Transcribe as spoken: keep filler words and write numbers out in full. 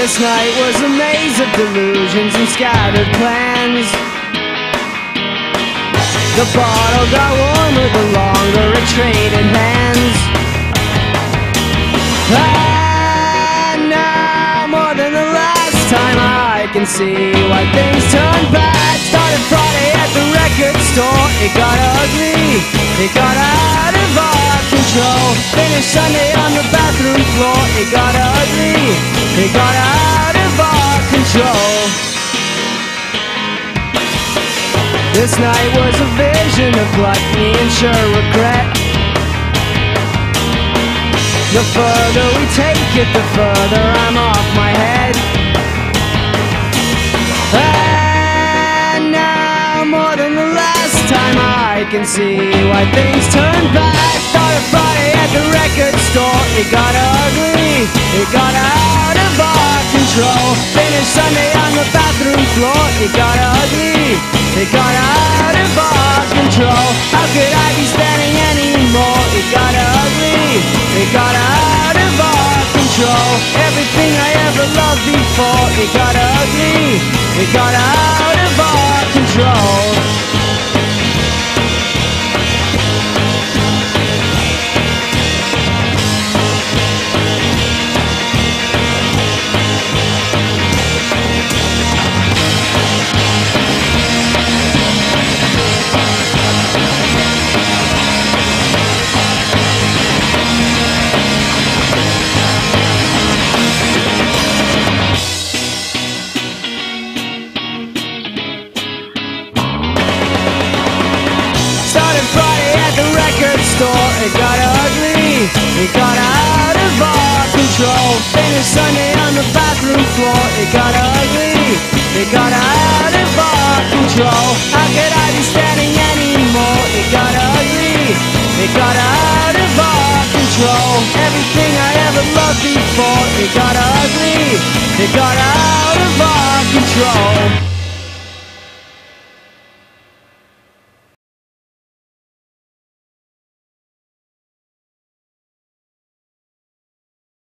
This night was a maze of delusions and scattered plans. The bottle got warmer the longer it traded hands. And now, more than the last time, I can see why things turned bad. Started Friday at the record store, it got ugly, it got out of our control. Finished Sunday on the bathroom floor, it got ugly, it got out of our control. This night was a vision of gluttony and sure regret. The further we take it, the further I'm off my head. And now, more than the last time, I can see why things turned bad. Started Friday at the record store, it got ugly, it got out of our control. Finished Sunday on the bathroom floor, it got ugly, it got out of our control. How could I be standing anymore? It got ugly, it got out of our control. Everything I ever loved before, it got ugly, it got out of our control. Store, it got ugly, it got out of our control. Finished Sunday on the bathroom floor, it got ugly, it got out of our control. How could I be standing anymore? It got ugly, it got out of our control. Everything I ever loved before, it got ugly, it got out of our control.